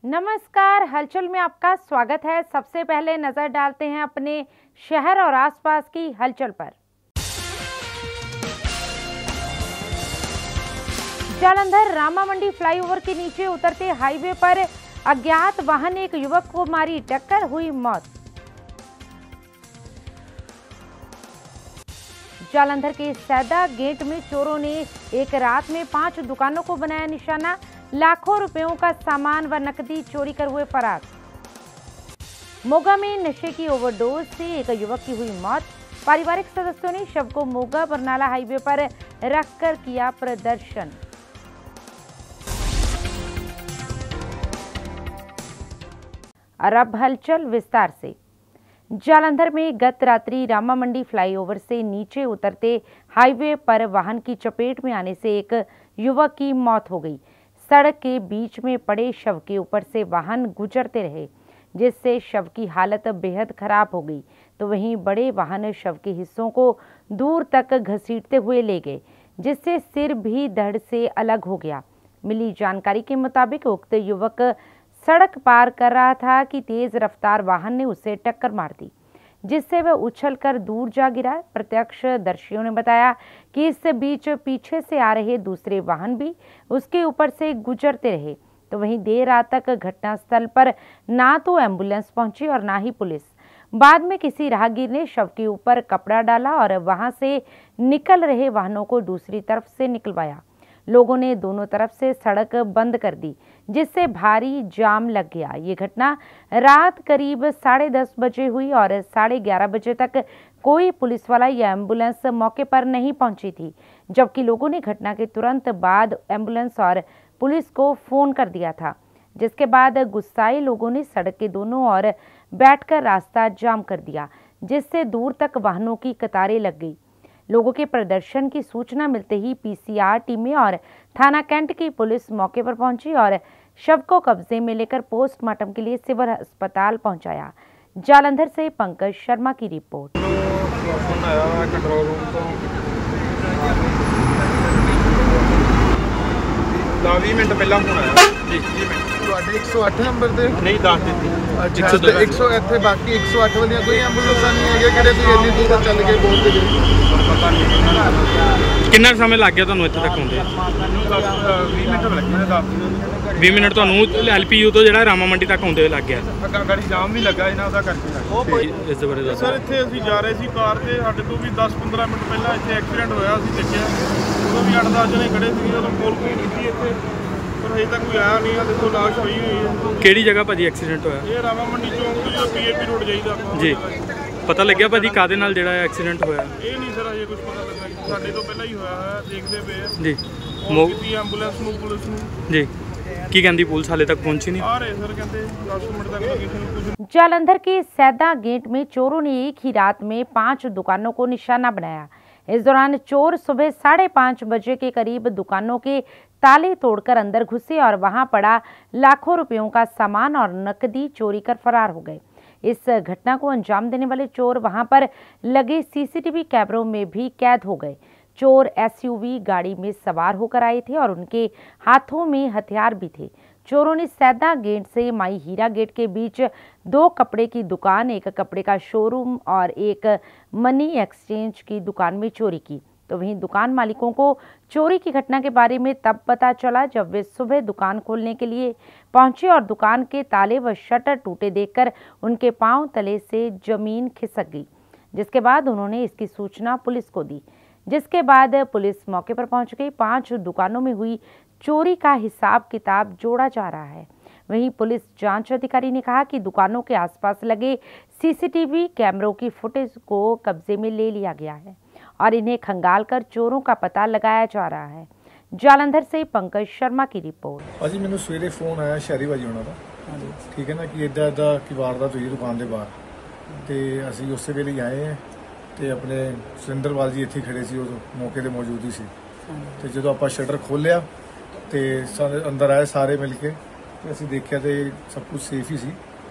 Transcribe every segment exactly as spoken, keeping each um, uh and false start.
नमस्कार, हलचल में आपका स्वागत है। सबसे पहले नजर डालते हैं अपने शहर और आसपास की हलचल पर। जालंधर रामा मंडी फ्लाईओवर के नीचे उतरते हाईवे पर अज्ञात वाहन एक युवक को मारी टक्कर, हुई मौत। जालंधर के सैदा गेट में चोरों ने एक रात में पांच दुकानों को बनाया निशाना, लाखों रुपयों का सामान व नकदी चोरी कर हुए फरार। मोगा में नशे की ओवरडोज से एक युवक की हुई मौत। पारिवारिक सदस्यों ने शव को मोगा बरनाला हाईवे पर रखकर किया प्रदर्शन। और अब हलचल विस्तार से। जालंधर में गत रात्रि रामा मंडी फ्लाईओवर से नीचे उतरते हाईवे पर वाहन की चपेट में आने से एक युवक की मौत हो गई। सड़क के बीच में पड़े शव के ऊपर से वाहन गुजरते रहे, जिससे शव की हालत बेहद खराब हो गई। तो वहीं बड़े वाहन शव के हिस्सों को दूर तक घसीटते हुए ले गए, जिससे सिर भी धड़ से अलग हो गया। मिली जानकारी के मुताबिक उक्त युवक सड़क पार कर रहा था कि तेज रफ्तार वाहन ने उसे टक्कर मार दी, जिससे वह उछलकर दूर जा गिरा। प्रत्यक्षदर्शियों ने बताया कि इस बीच पीछे से आ रहे दूसरे वाहन भी उसके ऊपर से गुजरते रहे। तो वहीं देर रात तक घटनास्थल पर ना तो एम्बुलेंस पहुंची और ना ही पुलिस। बाद में किसी राहगीर ने शव के ऊपर कपड़ा डाला और वहां से निकल रहे वाहनों को दूसरी तरफ से निकलवाया। लोगों ने दोनों तरफ से सड़क बंद कर दी, जिससे भारी जाम लग गया। ये घटना रात करीब साढ़े दस बजे हुई और साढ़े ग्यारह बजे तक कोई पुलिस वाला या एम्बुलेंस मौके पर नहीं पहुंची थी, जबकि लोगों ने घटना के तुरंत बाद एम्बुलेंस और पुलिस को फोन कर दिया था। जिसके बाद गुस्साए लोगों ने सड़क के दोनों ओर बैठकर रास्ता जाम कर दिया, जिससे दूर तक वाहनों की कतारें लग गई। लोगों के प्रदर्शन की सूचना मिलते ही पीसीआर टीमें और थाना कैंट की पुलिस मौके पर पहुंची और शव को कब्जे में लेकर पोस्टमार्टम के लिए सिविल अस्पताल पहुंचाया। जालंधर से पंकज शर्मा की रिपोर्ट। मिनट पहला फोन आया जी जी ਤੁਹਾਡੇ एक सौ आठ नंबर ਤੇ ਨਹੀਂ ਦੱਸ ਦਿੱਤੀ। ਅੱਛਾ ਤੇ एक सौ ਇੱਥੇ ਬਾਕੀ एक सौ आठ ਵਾਲੀਆਂ ਕੋਈ ਐਂਬੂਲੈਂਸਾਂ ਨਹੀਂ ਹੈਗੇ ਕਿਹੜੇ ਤੁਸੀਂ ਇੰਨੀ ਦੂਰ ਤੱਕ ਚੱਲ ਕੇ ਬੋਲਦੇ ਜੀ? ਪਤਾ ਨਹੀਂ ਕਿੰਨਾ ਸਮਾਂ ਲੱਗ ਗਿਆ ਤੁਹਾਨੂੰ ਇੱਥੇ ਤੱਕ ਆਉਂਦੇ? ਮੈਨੂੰ ਦਸ ਵੀਹ ਮਿੰਟ ਲੱਗੇ ਨੇ। ਦਸ ਵੀਹ ਮਿੰਟ ਤੁਹਾਨੂੰ ਐਲਪੀਯੂ ਤੋਂ ਜਿਹੜਾ ਰਾਮਾ ਮੰਡੀ ਤੱਕ ਆਉਂਦੇ ਲੱਗ ਗਿਆ। ਅੱਗਾ ਗਾੜੀ ਜਾਮ ਵੀ ਲੱਗਾ ਇਹਨਾਂ ਦਾ ਕਰਕੇ ਉਹ ਕੋਈ ਇਸ ਦੇ ਬਾਰੇ ਦੱਸੋ ਸਰ। ਇੱਥੇ ਅਸੀਂ ਜਾ ਰਹੇ ਸੀ ਕਾਰ ਤੇ, ਸਾਡੇ ਤੋਂ ਵੀ ਦਸ ਪੰਦਰਾਂ ਮਿੰਟ ਪਹਿਲਾਂ ਇੱਥੇ ਐਕਸੀਡੈਂਟ ਹੋਇਆ। ਅਸੀਂ ਦੇਖਿਆ ਉਦੋਂ ਵੀ ਅੱਠ ਦਸ ਜਣੇ ਖੜੇ ਸੀ, ਉਦੋਂ ਕੋਲ ਕੋਈ ਕੀਤੀ ਇੱਥੇ, ਪਰ ਹਜੇ ਤੱਕ ਕੋਈ ਆਇਆ ਨਹੀਂ। ਆ ਦੇਖੋ ਲਾਸ਼ ਪਈ ਹੋਈ ਹੈ। ਕਿਹੜੀ ਜਗ੍ਹਾ ਭਾਜੀ ਐਕਸੀਡੈਂਟ ਹੋਇਆ? ਇਹ ਰਾਮਾ ਮੰਡੀ ਚੌਂਕ ਤੋਂ ਜਿਹੜਾ ਪੀਏਪੀ ਰੋਡ ਜਾਈਦਾ ਆਪਾਂ ਜੀ। ਪਤਾ ਲੱਗਿਆ ਭਾਜੀ ਕਾਹਦੇ ਨਾਲ ਜਿਹੜਾ ਐਕਸੀਡੈਂਟ ਹੋਇਆ? ਇਹ ਨਹੀਂ ਸਰ ਹਜੇ ਕੁਝ ਪਤਾ ਲੱਗਾ। ਸਾਡੇ ਤੋਂ ਪਹਿਲਾਂ ਹੀ ਹੋਇਆ ਹੋਇਆ, ਦੇਖਦੇ ਪਏ ਆ ਜੀ। ਮੋ ਕੀਤੀ ਐਂਬੂਲੈਂਸ ਨੂੰ, ਪੁਲਿਸ ਨੂੰ ਜੀ। ਕੀ ਕਹਿੰਦੀ ਪੁਲਿਸ ਹਾਲੇ तक पहुंची नहीं? आ रहे सर, कहते दस मिनट तक लोकेशन कुछ। जालंधर के सैदा गेट में चोरों ने एक ही रात में पांच दुकानों को निशाना बनाया। इस दौरान चोर सुबह साढ़े पाँच बजे के करीब दुकानों के ताले तोड़कर अंदर घुसे और वहां पड़ा लाखों रुपयों का सामान और नकदी चोरी कर फरार हो गए। इस घटना को अंजाम देने वाले चोर वहां पर लगे सीसीटीवी कैमरों में भी कैद हो गए। चोर एसयूवी गाड़ी में सवार होकर आए थे और उनके हाथों में हथियार भी थे। चोरों ने सैदा गेट से माई हीरा गेट के बीच दो कपड़े की दुकान, एक कपड़े का शोरूम और एक मनी एक्सचेंज की दुकान में चोरी की। तो वहीं दुकान मालिकों को चोरी की घटना के बारे में तब पता चला जब वे सुबह दुकान खोलने के लिए पहुंचे और दुकान के ताले व शटर टूटे देखकर उनके पांव तले से जमीन खिसक गई। जिसके बाद उन्होंने इसकी सूचना पुलिस को दी, जिसके बाद पुलिस मौके पर पहुंच गई। पांच दुकानों में हुई चोरी का हिसाब किताब जोड़ा जा रहा है। वहीं पुलिस जांच अधिकारी ने कहा कि दुकानों के आसपास लगे सीसीटीवी कैमरों की फुटेज को कब्जे में ले लिया गया है और इन्हें खंगालकर चोरों का पता लगाया जा रहा है। जालंधर से पंकज शर्मा की रिपोर्ट। अजी मैंने सवेरे फोन आया शहरी भाजी होना का, ठीक है ना, कि इदा इदा की वारदात हुई दुकान के बाहर, तो असी उस वेले ही आए हैं। तो अपने सुरिंदरपाल जी इत्थे खड़े सी, उस मौके पर मौजूद ही सी। तो जो आप शटर खोलिया तो अंदर आए सारे मिल के, तो असी देखा तो सब कुछ सेफ ही सी।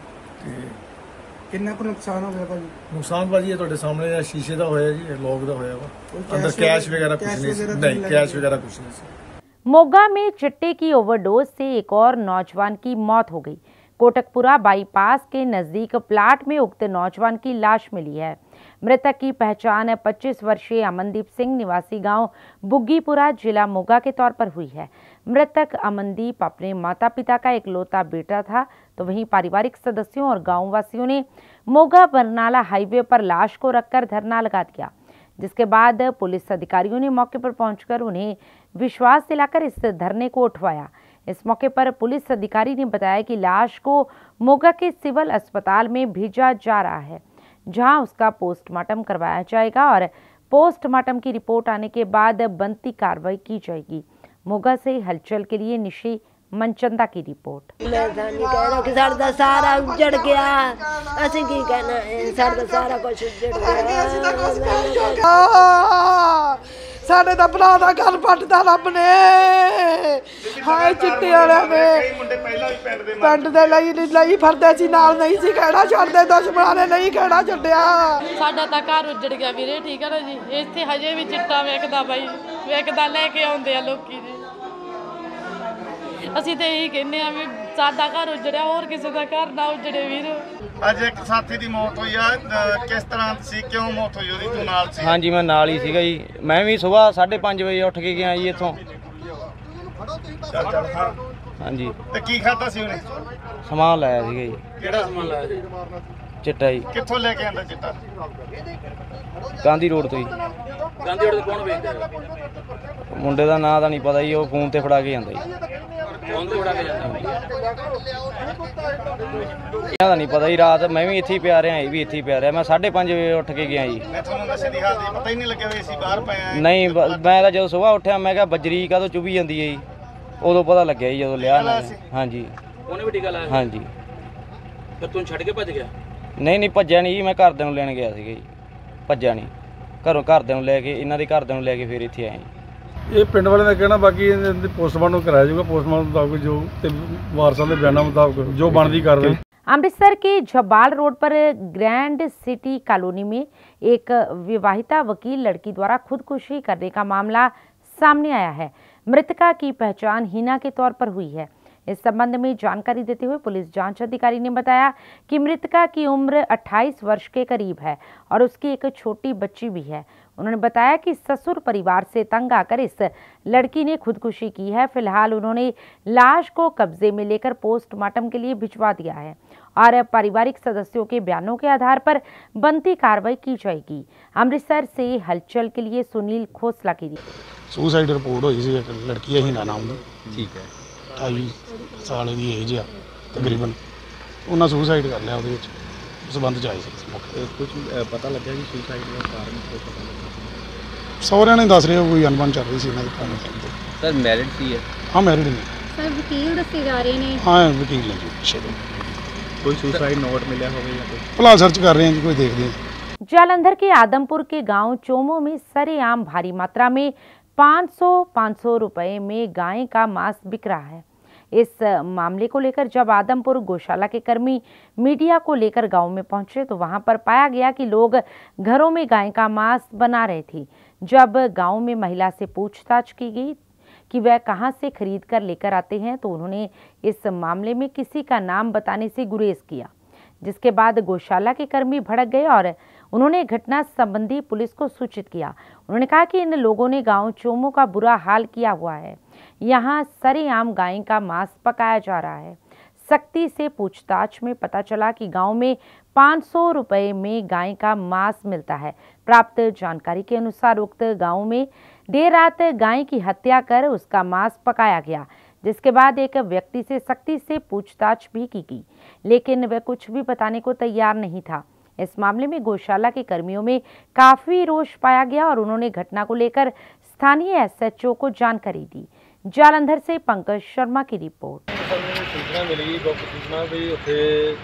कितना को नुकसान हो गया भाजी? नुकसान भाजी ये तुहाडे सामने शीशे का होया जी, लॉक का होया वा, अंदर कैश वगैरह कुछ नहीं, नहीं कैश वगैरह कुछ नहीं। मोगा में चिट्टे की ओवरडोज से एक और नौजवान की मौत हो गई। कोटकपुरा बाईपास के नजदीक प्लाट में उक्त नौजवान की लाश मिली है। मृतक की पहचान पच्चीस वर्षीय अमनदीप सिंह निवासी गांव बुग्गीपुरा जिला मोगा के तौर पर हुई है। मृतक अमनदीप अपने माता पिता का इकलौता बेटा था, तो वहीं पारिवारिक सदस्यों और गांव वासियों ने मोगा बरनाला हाईवे पर लाश को रखकर धरना लगा दिया, जिसके बाद पुलिस अधिकारियों ने मौके पर पहुंचकर उन्हें विश्वास दिलाकर इस धरने को उठवाया। इस मौके पर पुलिस अधिकारी ने बताया कि लाश को मोगा के सिविल अस्पताल में भेजा जा रहा है, जहां उसका पोस्टमार्टम करवाया जाएगा और पोस्टमार्टम की रिपोर्ट आने के बाद बनती कार्रवाई की जाएगी। मोगा से हलचल के लिए निशी मनचंदा की रिपोर्ट। मैं नहीं कहना कि साਡਾ सारा उजड़ गया, ਅਸੀਂ ਕੀ कहना है, साਡਾ सारा कुछ उजड़ गया। ਸਾਡੇ ਦਾ ਭਰਾ ਦਾ ਘਰ ਪੱਟਦਾ ਰੱਬ ਨੇ, ਹਾਏ ਚਿੱਟੇ ਵਾਲਿਆਂ ਨੇ ਪਿੰਡ ਦੇ ਲਈ ਲਈ ਫਰਦੇ ਸੀ, ਨਾਲ ਨਹੀਂ ਸੀ ਕਹਿਣਾ ਛੱਡਦੇ, ਦੁਸ਼ਮਣਾਂ ਨੇ ਨਹੀਂ ਕਹਿਣਾ ਛੱਡਿਆ। ਸਾਡਾ ਤਾਂ ਘਰ ਉੱਜੜ ਗਿਆ ਵੀਰੇ, ਠੀਕ ਹੈ ਨਾ ਜੀ। ਇੱਥੇ ਹਜੇ ਵੀ ਚਿੱਟਾ ਵੇਖਦਾ ਬਾਈ, ਵੇਖਦਾ ਲੈ ਕੇ ਆਉਂਦੇ ਆ ਲੋਕੀ ਜੀ। ਅਸੀਂ ਤੇ ਇਹੀ ਕਹਿੰਦੇ ਆ ਵੀ ਸਾਡਾ ਘਰ ਉੱਜੜਿਆ, ਹੋਰ ਕਿਸੇ ਦਾ ਘਰ ਨਾ ਉੱਜੜੇ ਵੀਰ। ਅੱਜ ਇੱਕ ਸਾਥੀ ਦੀ ਮੌਤ ਹੋਈ ਆ, ਕਿਸ ਤਰ੍ਹਾਂ ਸੀ, ਕਿਉਂ ਮੌਤ ਹੋਈ ਉਹਦੀ? ਤੂੰ ਨਾਲ ਸੀ? ਹਾਂਜੀ ਮੈਂ ਨਾਲ ਹੀ ਸੀਗਾ ਜੀ। ਮੈਂ ਵੀ ਸਵੇਰ ਸਾਢੇ ਪੰਜ ਵਜੇ ਉੱਠ ਕੇ ਗਿਆ ਜੀ ਇੱਥੋਂ। ਚੱਲ ਚੱਲ ਹਾਂ। ਹਾਂਜੀ ਤੇ ਕੀ ਖਾਦਾ ਸੀ ਉਹਨੇ? ਸਮਾਨ ਲਾਇਆ ਸੀਗਾ ਜੀ। ਕਿਹੜਾ ਸਮਾਨ ਲਾਇਆ ਸੀ? ਚਿੱਟਾ ਜੀ। ਕਿੱਥੋਂ ਲੈ ਕੇ ਆਂਦਾ ਚਿੱਟਾ? ਗਾਂਧੀ ਰੋਡ ਤੋਂ ਜੀ। ਗਾਂਧੀ ਰੋਡ ਤੋਂ ਕੌਣ ਵੇਚਦਾ? ਮੁੰਡੇ ਦਾ ਨਾਂ ਤਾਂ ਨਹੀਂ ਪਤਾ ਜੀ, ਉਹ ਫੋਨ ਤੇ ਫੜਾ ਕੇ ਜਾਂਦਾ ਜੀ। ਫੋਨ ਤੇ ਫੜਾ ਕੇ ਜਾਂਦਾ? ਇਹਨਾਂ ਦਾ ਨਹੀਂ ਪਤਾ ਜੀ। ਰਾਤ ਮੈਂ ਵੀ ਇੱਥੇ ਹੀ ਪਿਆ ਰਿਹਾ, ਇਹ ਵੀ ਇੱਥੇ ਹੀ ਪਿਆ ਰਿਹਾ। ਮੈਂ ਸਾਢੇ ਪੰਜ ਵਜੇ ਉੱਠ ਕੇ ਗਿਆ ਜੀ। ਤੁਹਾਨੂੰ ਨਸ਼ੇ ਦੀ ਹਾਲਤ ਪਤਾ ਹੀ ਨਹੀਂ ਲੱਗਿਆ ਵੀ ਅਸੀਂ ਬਾਹਰ ਪਏ ਆ? ਨਹੀਂ ਮੈਂ ਤਾਂ ਜਦੋਂ ਸਵੇਰ ਉੱਠਿਆ ਮੈਂ ਕਿਹਾ ਬਜਰੀ ਕਾਹਤੋਂ ਚੁਭੀ ਜਾਂਦੀ ਹੈ ਜੀ, ਉਦੋਂ ਪਤਾ ਲੱਗਿਆ ਜੀ ਜਦੋਂ ਲਿਆ ਨਾ। ਹਾਂਜੀ ਉਹਨੇ ਵੀ ਟੀਕਾ ਲਾਇਆ? ਹਾਂਜੀ। ਫਿਰ ਤੂੰ ਛੱਡ ਕੇ ਭੱਜ ਗਿਆ? ਨਹੀਂ ਨਹੀਂ ਭੱਜਿਆ ਨਹੀਂ ਜੀ, ਮੈਂ ਘਰਦਿਆਂ ਨੂੰ ਲੈਣ ਗਿਆ ਸੀਗਾ ਜੀ। ਭੱਜਿਆ ਨਹੀਂ, ਘਰੋਂ ਘਰਦਿਆਂ ਨੂੰ ਲੈ ਕੇ, ਇਹਨਾਂ ਦੇ ਘਰਦਿਆਂ ਨੂੰ ਲੈ ਕੇ ਫਿਰ ਇੱਥੇ ਆਏ ਜੀ। ਇਹ ਪਿੰਡ ਵਾਲਿਆਂ ਦਾ ਕਹਿਣਾ, ਬਾਕੀ ਇਹਦੇ ਪੋਸਟਮਾਰਟਮ ਕਰਾਇਆ ਜਾਊਗਾ। ਪੋਸਟਮਾਰਟਮ ਮੁਤਾਬਕ ਜੋ ਤੇ ਵਾਰਸਾਂ ਦੇ ਬਿਆਨਾਂ ਮੁਤਾਬਕ ਜੋ ਬਣਦੀ कार्रवाई। अमृतसर के झब्बाल रोड पर ग्रैंड सिटी कॉलोनी में एक विवाहिता वकील लड़की द्वारा खुदकुशी करने का मामला सामने आया है। मृतका की पहचान हिना के तौर पर हुई है। इस संबंध में जानकारी देते हुए पुलिस जांच अधिकारी ने बताया कि मृतका की उम्र अट्ठाईस वर्ष के करीब है और उसकी एक छोटी बच्ची भी है। उन्होंने बताया कि ससुर परिवार से तंग आकर इस लड़की ने खुदकुशी की है। फिलहाल उन्होंने लाश को कब्जे में लेकर पोस्टमार्टम के लिए भिजवा दिया है और पारिवारिक सदस्यों के बयानों के आधार पर बनती कार्रवाई की जाएगी। अमृतसर से हलचल के लिए सुनील खोसला की रिपोर्ट। सुसाइड रिपोर्ट हुई सी, एक लड़की है हिना नाम दी, ठीक है, अठाई साल की एज आ तकरीबन। उन्हें सुसाइड कर लिया, उस संबंध च आए थे। कुछ पता लगा कि सुसाइड का कारण पता लगा? सहुरिया ने दस रहे कोई अनबन चल रही थी इन्होंने पुराने टाइम से। सर मैरिड सी है? हाँ मैरिड ने। सर वकील दसे जा रहे हैं? हाँ वकील ने जी। चलो कोई सुसाइड नोट मिला होगा या कुछ? फिलहाल सर्च कर रहे हैं जी, कोई देखते हैं। जालंधर के आदमपुर के गांव चोमो में सरेआम भारी मात्रा में पाँच सौ पाँच सौ रुपए में गाय का मांस बिक रहा है। इस मामले को लेकर जब आदमपुर गौशाला के कर्मी मीडिया को लेकर गांव में पहुंचे तो वहां पर पाया गया कि लोग घरों में गाय का मांस बना रहे थे। जब गांव में महिला से पूछताछ की गई कि वह कहां से खरीद कर लेकर आते हैं तो उन्होंने इस मामले में किसी का नाम बताने से गुरेज किया, जिसके बाद गौशाला के कर्मी भड़क गए और उन्होंने घटना संबंधी पुलिस को सूचित किया। उन्होंने कहा कि इन लोगों ने गांव चोमो का बुरा हाल किया हुआ है। यहां सरेआम गाय का मांस पकाया जा रहा है। सख्ती से पूछताछ में पता चला कि गांव में पाँच सौ रुपए में गाय का मांस मिलता है। प्राप्त जानकारी के अनुसार उक्त गांव में देर रात गाय की हत्या कर उसका मांस पकाया गया, जिसके बाद एक व्यक्ति से सख्ती से पूछताछ भी की गई, लेकिन वह कुछ भी बताने को तैयार नहीं था। इस मामले में गौशाला के कर्मियों में काफी रोष पाया गया और उन्होंने घटना को लेकर स्थानीय एसएचओ को जानकारी दी। जालंधर से पंकज शर्मा की रिपोर्ट। सूचना मिली गुप्त सूचना भी उत्थे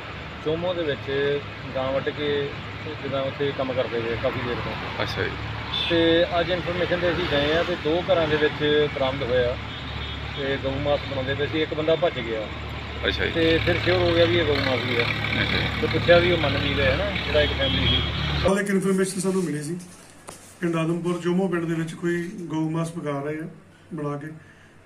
चोमो दे विच गां वट के जिदा उत्थे काम करते हुए काफ़ी देर तो। अच्छा जी। ते अज इन्फॉर्मेशन ते असीं गए आ ते दो घरां दे विच बरामद होया ते गऊ मास बनाउंदे पए सी। एक बंदा भज गया। अच्छा जी। ते फिर श्योर हो गया भी ये गऊ मास ही है। तो पुछया भी मन भी गया ना जिहड़ा एक फैमिली सी। कल एक इन्फॉर्मेशन सानू मिली सी पिंड आदमपुर चोमो पिंड दे विच कोई गऊ मास पका रहे हैं बना के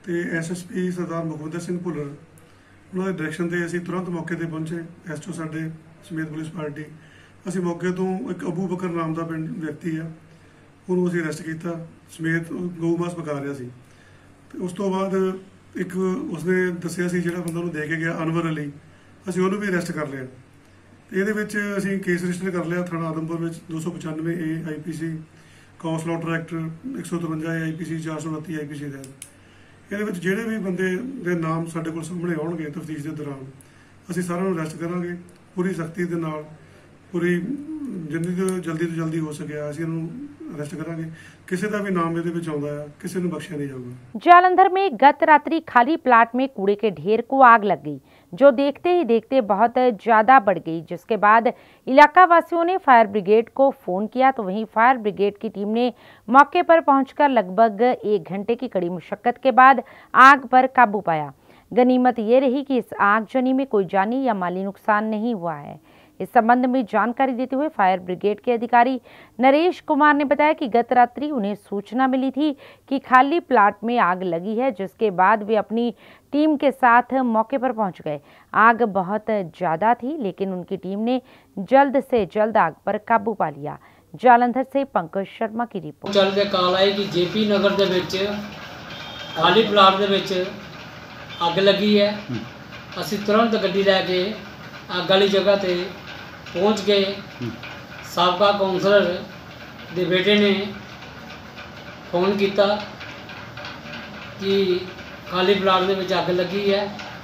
ਤੇ ਐਸਐਸਪੀ ਸਰਦਾਰ ਮੁਖਵਿੰਦਰ ਸਿੰਘ ਭੁੱਲਰ ਉਹਨਾਂ ਦੇ ਡਾਇਰੈਕਸ਼ਨ ਤੇ ਅਸੀਂ ਤੁਰੰਤ ਮੌਕੇ ਤੇ ਪਹੁੰਚੇ। ਐਸਟੋ ਸਾਡੇ ਸਮੇਤ ਪੁਲਿਸ ਪਾਰਟੀ ਅਸੀਂ ਮੌਕੇ ਤੋਂ ਇੱਕ ਅਬੂ ਬਕਰ ਨਾਮ ਦਾ ਪਿੰਡ ਵਿਅਕਤੀ ਆ ਉਹਨੂੰ ਅਸੀਂ ਅਰੈਸਟ ਕੀਤਾ ਸਮੇਤ ਗਊ ਮਾਸ ਪਕਾ ਰਿਹਾ ਸੀ। ਤੇ ਉਸ ਤੋਂ ਬਾਅਦ ਇੱਕ ਉਸਨੇ ਦੱਸਿਆ ਸੀ ਜਿਹੜਾ ਬੰਦਾ ਉਹਨੂੰ ਦੇ ਕੇ ਗਿਆ ਅਨਵਰ ਅਲੀ, ਅਸੀਂ ਉਹਨੂੰ ਵੀ ਅਰੈਸਟ ਕਰ ਲਿਆ। ਇਹਦੇ ਵਿੱਚ ਅਸੀਂ ਕੇਸ ਰਜਿਸਟਰ ਕਰ ਲਿਆ ਥਾਣਾ ਆਦਮਪੁਰ ਵਿੱਚ ਦੋ ਸੌ ਪਚਾਨਵੇਂ ਏ ਆਈ ਪੀ ਸੀ ਕੌਂਸਲਰ ਐਕਟ ਇੱਕ ਸੌ ਤਰਵੰਜਾ ਏ ਆਈ ਪੀ ਸੀ ਚਾਰ ਸੌ ਉਨੱਤੀ ਆਈ ਪੀ ਸੀ ਦੇ ਇਹਦੇ ਵਿੱਚ ਜਿਹੜੇ ਵੀ ਬੰਦੇ ਦੇ ਨਾਮ ਸਾਡੇ ਕੋਲ ਸਾਹਮਣੇ ਆਉਣਗੇ ਤਫਤੀਸ਼ ਦੇ ਦੌਰਾਨ ਅਸੀਂ ਸਾਰਿਆਂ ਨੂੰ ਅਰੈਸਟ ਕਰਾਂਗੇ ਪੂਰੀ ਸਖਤੀ ਦੇ ਨਾਲ। ਪੂਰੀ ਜਿੰਨੀ ਤੋਂ ਜਲਦੀ ਤੋਂ ਜਲਦੀ ਹੋ ਸਕਿਆ ਅਸੀਂ ਇਹਨੂੰ अरेस्ट करांगे। किसी का भी नाम ਇਹਦੇ ਵਿੱਚ ਆਉਂਦਾ ਹੈ ਕਿਸੇ ਨੂੰ ਬਖਸ਼ਿਆ नहीं जाऊगा। जालंधर में गत रात्रि खाली प्लाट में कूड़े के ढेर को आग लग गई जो देखते ही देखते बहुत ज्यादा बढ़ गई, जिसके बाद इलाका वासियों ने फायर ब्रिगेड को फोन किया तो वहीं फायर ब्रिगेड की टीम ने मौके पर पहुंचकर लगभग एक घंटे की कड़ी मुशक्कत के बाद आग पर काबू पाया। गनीमत ये रही कि इस आगजनी में कोई जानी या माली नुकसान नहीं हुआ है। इस संबंध में जानकारी देते हुए फायर ब्रिगेड के अधिकारी नरेश कुमार ने बताया कि गत रात्रि उन्हें सूचना मिली थी कि खाली प्लाट में आग लगी है, जिसके बाद वे अपनी टीम के साथ मौके पर पहुंच गए। आग बहुत ज़्यादा थी लेकिन उनकी टीम ने जल्द से जल्द आग पर काबू पा लिया। जालंधर से पंकज शर्मा की रिपोर्ट। चल के कॉल आई कि जेपी नगर दे विच खाली प्लाट दे विच अग लगी है। असीं तुरंत गड्डी लैके अग वाली जगह ते पहुँच गए। साबका कौंसलर दे बेटे ने फोन किया कि खाली प्लाट दे विच अग लगी है।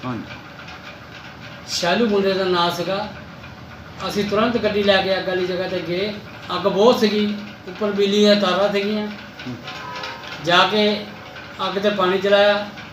शैलू मुंडे का नाम सीगा। असीं तुरंत गड्डी लैके अग वाली जगह ते गए। अग बहुत सी उपर बिजली दी तारां सीगियां। जाके अग ते पानी चलाया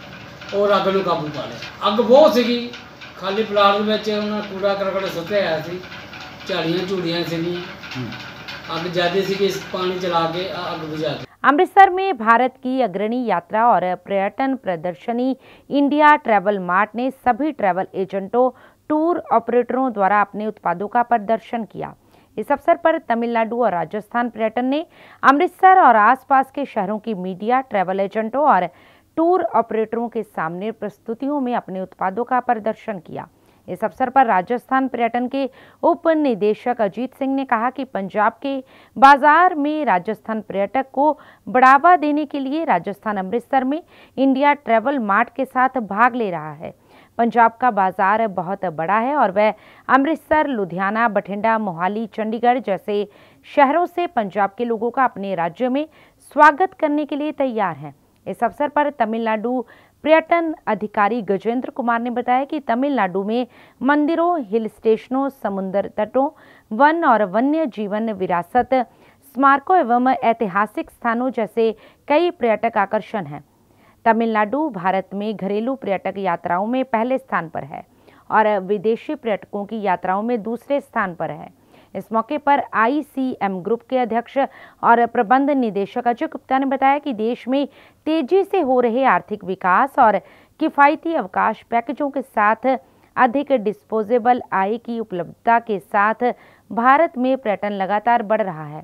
और अग नूं काबू पा लिया। अग बहुत सी खाली प्लाट दे विच उन्हां कूड़ा करकट सुੱਟਿਆ होया सी, झाड़ियां झूड़ियां सीगियां। अग ज्यादा सी कि पानी चला के अग बुझा दी। अमृतसर में भारत की अग्रणी यात्रा और पर्यटन प्रदर्शनी इंडिया ट्रैवल मार्ट ने सभी ट्रैवल एजेंटों टूर ऑपरेटरों द्वारा अपने उत्पादों का प्रदर्शन किया। इस अवसर पर तमिलनाडु और राजस्थान पर्यटन ने अमृतसर और आसपास के शहरों की मीडिया, ट्रैवल एजेंटों और टूर ऑपरेटरों के सामने प्रस्तुतियों में अपने उत्पादों का प्रदर्शन किया। इस अवसर पर राजस्थान पर्यटन के उप निदेशक अजीत सिंह ने कहा कि पंजाब के बाजार में राजस्थान पर्यटक को बढ़ावा देने के लिए राजस्थान अमृतसर में इंडिया ट्रैवल मार्ट के साथ भाग ले रहा है। पंजाब का बाजार बहुत बड़ा है और वह अमृतसर, लुधियाना, बठिंडा, मोहाली, चंडीगढ़ जैसे शहरों से पंजाब के लोगों का अपने राज्य में स्वागत करने के लिए तैयार है। इस अवसर पर तमिलनाडु पर्यटन अधिकारी गजेंद्र कुमार ने बताया कि तमिलनाडु में मंदिरों, हिल स्टेशनों, समुद्र तटों, वन और वन्य जीवन विरासत, स्मारकों एवं ऐतिहासिक स्थानों जैसे कई पर्यटक आकर्षण हैं। तमिलनाडु भारत में घरेलू पर्यटक यात्राओं में पहले स्थान पर है और विदेशी पर्यटकों की यात्राओं में दूसरे स्थान पर है। इस मौके पर आई सी एम ग्रुप के अध्यक्ष और प्रबंध निदेशक अजय गुप्ता ने बताया कि देश में तेजी से हो रहे आर्थिक विकास और किफ़ायती अवकाश पैकेजों के साथ अधिक डिस्पोजेबल आय की उपलब्धता के साथ भारत में पर्यटन लगातार बढ़ रहा है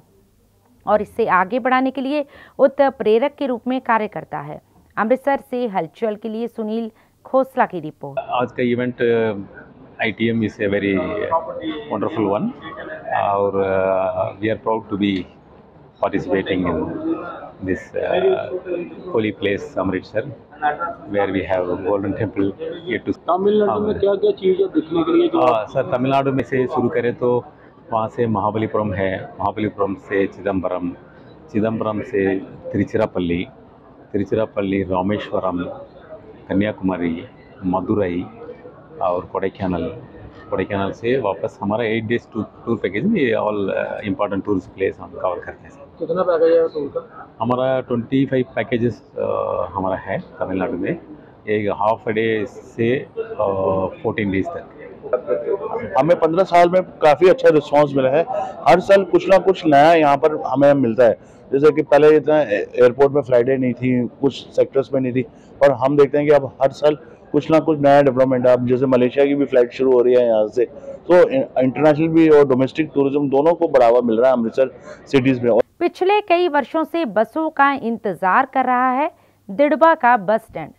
और इसे आगे बढ़ाने के लिए उत्प्रेरक के रूप में कार्य करता है। अमृतसर से हलचल के लिए सुनील खोसला की रिपोर्ट। आज का event I T M is a very wonderful one और we are proud to be participating in this uh, holy place Amritsar where we have a golden temple here to Tamil Nadu में क्या क्या चीज़ है दिखने के लिए? सर तमिलनाडु में से शुरू करें तो वहाँ से महाबलीपुरम है, महाबलीपुरम से चिदम्बरम, चिदम्बरम से तिरुचिरापल्ली, तिरुचिरापल्ली रामेश्वरम, कन्याकुमारी, मदुरई और कोडाईकनाल, कोडाईकनाल से वापस हमारा eight days tour tour package में ये ऑल इम्पॉर्टेंट टूरिस्ट प्लेस हम कवर करते हैं। कितना पैकेज है टूर का? हमारा ट्वेंटी फाइव पैकेजेस हमारा है तमिलनाडु में, एक हाफ डे से फोर्टीन डेज तक। हमें पंद्रह साल में काफ़ी अच्छा रिस्पांस मिला है। हर साल कुछ ना कुछ नया यहाँ पर हमें मिलता है। जैसे कि पहले इतना एयरपोर्ट में फ्लाइटें नहीं थी, कुछ सेक्टर्स में नहीं थी, और हम देखते हैं कि अब हर साल कुछ ना कुछ नया डेवलपमेंट है। अब जैसे मलेशिया की भी फ्लाइट शुरू हो रही है यहाँ से, तो इंटरनेशनल भी और डोमेस्टिक टूरिज्म दोनों को बढ़ावा मिल रहा है अमृतसर सिटीज़ में। पिछले कई वर्षों से बसों का इंतजार कर रहा है दिड़बा का बस स्टैंड।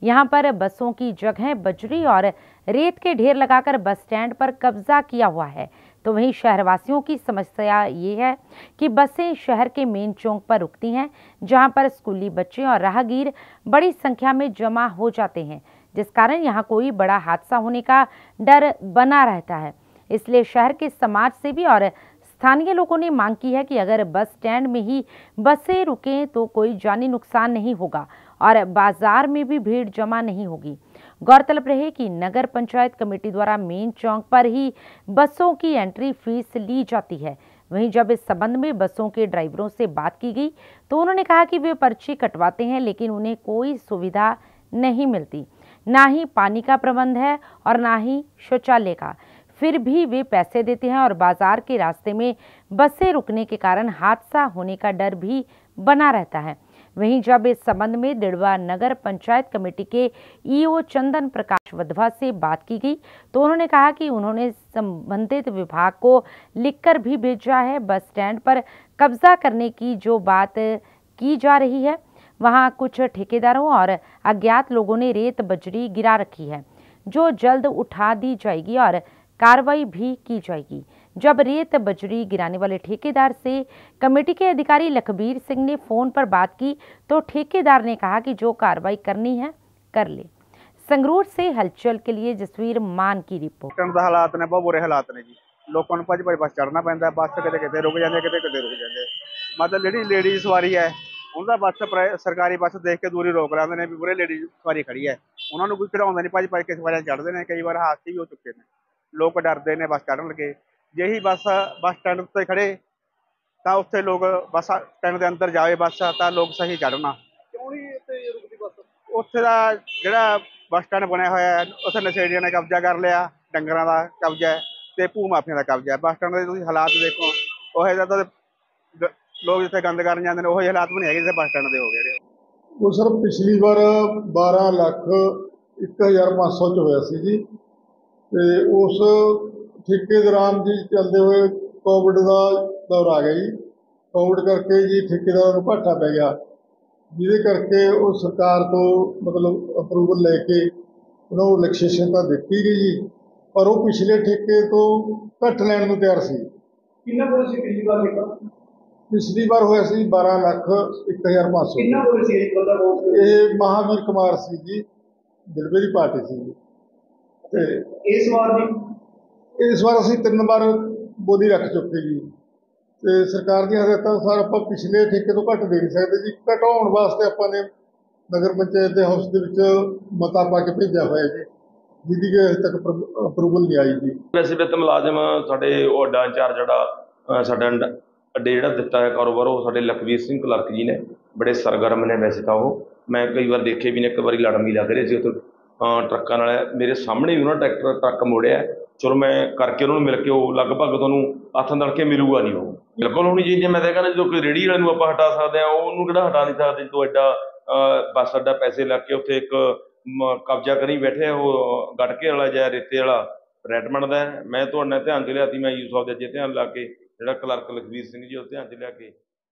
यहाँ पर बसों की जगह बजरी और रेत के ढेर लगाकर बस स्टैंड पर कब्जा किया हुआ है। तो वहीं शहरवासियों की समस्या ये है कि बसें शहर के मेन चौक पर रुकती हैं, जहां पर स्कूली बच्चे और राहगीर बड़ी संख्या में जमा हो जाते हैं, जिस कारण यहां कोई बड़ा हादसा होने का डर बना रहता है। इसलिए शहर के समाज सेवी और स्थानीय लोगों ने मांग की है कि अगर बस स्टैंड में ही बसें रुकें तो कोई जानी नुकसान नहीं होगा और बाजार में भी भीड़ जमा नहीं होगी। गौरतलब रहे कि नगर पंचायत कमेटी द्वारा मेन चौक पर ही बसों की एंट्री फीस ली जाती है। वहीं जब इस संबंध में बसों के ड्राइवरों से बात की गई तो उन्होंने कहा कि वे पर्ची कटवाते हैं, लेकिन उन्हें कोई सुविधा नहीं मिलती, ना ही पानी का प्रबंध है और ना ही शौचालय का। फिर भी वे पैसे देते हैं और बाजार के रास्ते में बसें रुकने के कारण हादसा होने का डर भी बना रहता है। वहीं जब इस संबंध में दिड़वा नगर पंचायत कमेटी के ईओ चंदन प्रकाश वधवा से बात की गई तो उन्होंने कहा कि उन्होंने संबंधित विभाग को लिखकर भी भेजा है। बस स्टैंड पर कब्जा करने की जो बात की जा रही है, वहां कुछ ठेकेदारों और अज्ञात लोगों ने रेत बजरी गिरा रखी है, जो जल्द उठा दी जाएगी और कार्रवाई भी की जाएगी। जब रेत बजरी गिराने वाले ठेकेदार से कमेटी के अधिकारी लखबीर सिंह ने फोन पर बात की तो ठेकेदार ने कहा कि जो कार्रवाई करनी है कर ले। संगरूर से हलचल के लिए जसवीर मान की रिपोर्ट। हालात ने बहुत बुरे हालात ने जी, लोगों को भज भज बस चढ़ना पैंदा, बस किते किते रुक जाते, किते किते रुक जाते। मतलब जी लेडी सवारी है उनका बस सरकारी बस देख के दूरी रोक लेंगे ने भी बुरे लेडी सवारी खड़ी है, उन्होंने कोई चढ़ाता नहीं, भज भज के सवारियां चढ़ते हैं। कई बार हादसे भी हो चुके हैं, लोग डरते हैं बस चढ़न लगे। यही बस बस स्टैंड उत्ते खड़े तो उत्थे लोग बस स्टैंड के अंदर जाए बस तो लोग सही चढ़ना। उत्थे दा जिहड़ा बस स्टैंड बनया होया है उत्थे नशेड़ियां ने कब्जा कर लिया, डंगरां दा कब्जा है ते भू माफिया का कब्जा है। बस स्टैंड के तुसीं हालात देखो, ओहे दा तां लोग जिथे गंद करन जांदे ने ओही हालात बने है जिथे बस स्टैंड दे हो गए। वो सर पिछली बार बारह लख एक हज़ार पाँच सौ च होया सी जी, ते उस ठेके दौरान जी चलते हुए कोविड का दौर आ गया जी। कोविड करके जी ठेकेदार को घाटा पै गया, जिहदे करके वो सरकार तो मतलब अप्रूवल लैके उन्होंने रिलैक्सेशन तो दी गई जी, पर वो पिछले ठेके तो घट लैण नूं तैयार सी। कितना बोले सी पिछली बार ठेका? पिछली बार होया सी बारह लख एक हज़ार पाँच सौ। कितना बोले सी एक बंदा बोल? ये महावीर कुमार सी जी, दिलवे की पार्टी सी जी। ते इस बार जी इस बार असीं तीन बार बोली रख चुके जी, ते सरकार दी हदायतां अनुसार आपां पिछले ठेके तो घट दे नहीं सकते जी। घटाउण वास्ते आपां ने नगर पंचायत के हाउस दे विच मता पा के भेजिया होया जी, जिहदी कि अजे तक अप्रूवल नहीं आई जी। वैसे वित्त मुलाजम साडे ओडा इंचार्ज जिहड़ा साडा अड्डे जिहड़ा दिता है कारोबार वो साडे लखबीर सिंह क्लर्क जी ने, बड़े सरगर्म ने। वैसे तो वो मैं कई बार देखे भी ने, एक बारी लड़न भी लग रहे थे उत्थे ट्रक्कां नाल, मेरे सामने भी उन्होंने ट्रैक्टर ट्रक मोड़िया। चलो मैं करके उन्होंने मिल के वो लगभग तुहानूं हत्थ नल के मिलूगा नहीं, वो बिल्कुल होनी चाहिए। मैं तो कहना जो कोई रेहड़ी वाले नूं आपां हटा सकते हैं ਉਹਨੂੰ ਕਿਹੜਾ हटा नहीं सकते। तो एडा बस अड्डा पैसे लग के उत्थे एक कब्जा करी बैठे, वो गटके वाला ਜਾਂ रेते वाला ਰੈਟ ਬਣਦਾ। मैं ਤੁਹਾਡੇ ਨਾਲ ध्यान च लिया, मैं यूँ ਸਾਹਿਬ ਦੇ ਅੱਗੇ ध्यान ला के ਜਿਹੜਾ क्लर्क लखबीर सिंह जी ध्यान च लिया के।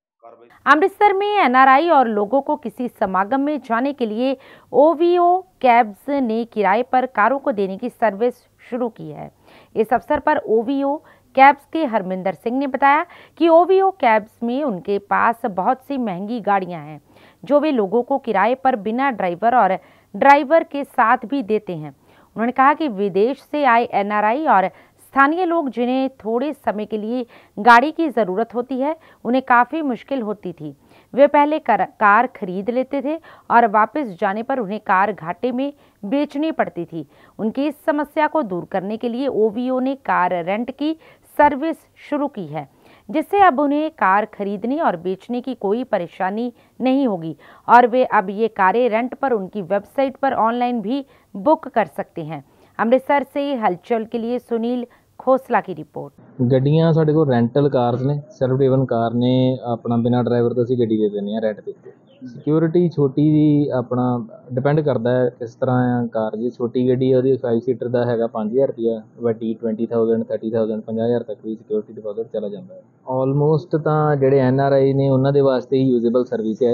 अमृतसर में एनआरआई और लोगों को किसी समागम में जाने के लिए ओवीओ कैब्स ने किराए पर कारों को देने की सर्विस शुरू की है। इस अवसर पर ओवीओ कैब्स के हरमिंदर सिंह ने बताया कि ओवीओ कैब्स में उनके पास बहुत सी महंगी गाड़ियां हैं जो वे लोगों को किराए पर बिना ड्राइवर और ड्राइवर के साथ भी देते हैं। उन्होंने कहा कि विदेश से आए एनआरआई और स्थानीय लोग जिन्हें थोड़े समय के लिए गाड़ी की ज़रूरत होती है, उन्हें काफ़ी मुश्किल होती थी। वे पहले कार खरीद लेते थे और वापस जाने पर उन्हें कार घाटे में बेचनी पड़ती थी। उनकी इस समस्या को दूर करने के लिए ओवीओ ने कार रेंट की सर्विस शुरू की है, जिससे अब उन्हें कार खरीदने और बेचने की कोई परेशानी नहीं होगी और वे अब ये कारें रेंट पर उनकी वेबसाइट पर ऑनलाइन भी बुक कर सकते हैं। अमृतसर से हलचल के लिए सुनील खोसला की रिपोर्ट। ਗੱਡੀਆਂ ਸਾਡੇ ਕੋਲ ਰੈਂਟਲ ਕਾਰਸ ਨੇ, ਸੈਲਫ ਡਰਾਈਵਨ ਕਾਰ ਨੇ, ਆਪਣਾ ਬਿਨਾਂ ਡਰਾਈਵਰ ਤੋਂ ਅਸੀਂ ਗੱਡੀ ਦੇ ਦਿੰਦੇ ਹਾਂ ਰੈਂਟ ਤੇ। ਸਿਕਿਉਰਿਟੀ ਛੋਟੀ ਦੀ ਆਪਣਾ ਡਿਪੈਂਡ ਕਰਦਾ ਹੈ ਕਿਸ ਤਰ੍ਹਾਂ ਆ ਕਾਰ। ਜੇ ਛੋਟੀ ਗੱਡੀ ਉਹਦੀ ਫਾਈਵ ਸੀਟਰ ਦਾ ਹੈਗਾ ਪੰਜ ਹਜ਼ਾਰ ਰੁਪਈਆ, ਵੱਡੀ ਟਵੈਂਟੀ ਥਾਊਜੈਂਡ ਥਰਟੀ ਥਾਊਜੈਂਡ ਪੰਜਾਹ ਹਜ਼ਾਰ ਤੱਕ ਵੀ ਸਿਕਿਉਰਿਟੀ ਡਿਪੋਜ਼ਿਟ ਚਲਾ ਜਾਂਦਾ ਹੈ। ਆਲਮੋਸਟ ਤਾਂ ਜਿਹੜੇ ਐਨ ਆਰ ਆਈ ਨੇ ਉਹਨਾਂ ਦੇ ਵਾਸਤੇ ਹੀ ਯੂਜ਼ੇਬਲ ਸਰਵਿਸ ਹੈ।